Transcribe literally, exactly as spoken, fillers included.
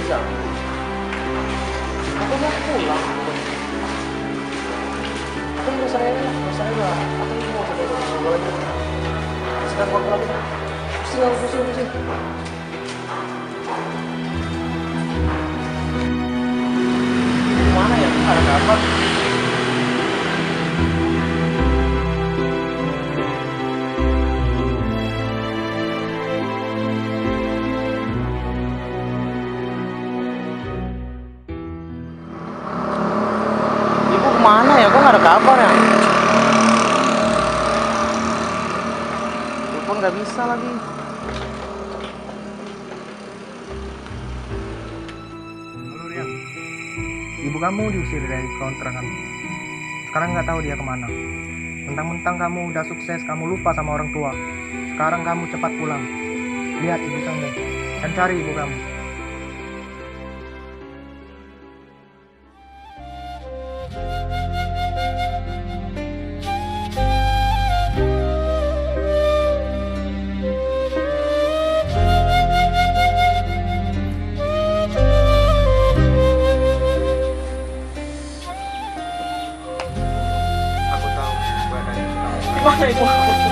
bisa. Aku mau pulang. Aku mau saya, mau saya lah. Aku mau coba coba lagi. Sekarang waktu lagi. Pusing aku pusing pusing. Mana ya? Ada kabar? Mana ya? Kok nggak ada kabar ya? Telepon nggak bisa lagi. Halo Rian, ibu kamu diusir dari kontrakan. Sekarang nggak tahu dia kemana. Mentang-mentang kamu udah sukses, kamu lupa sama orang tua. Sekarang kamu cepat pulang. Lihat ibu kamu dan cari ibu kamu. Mana ibu?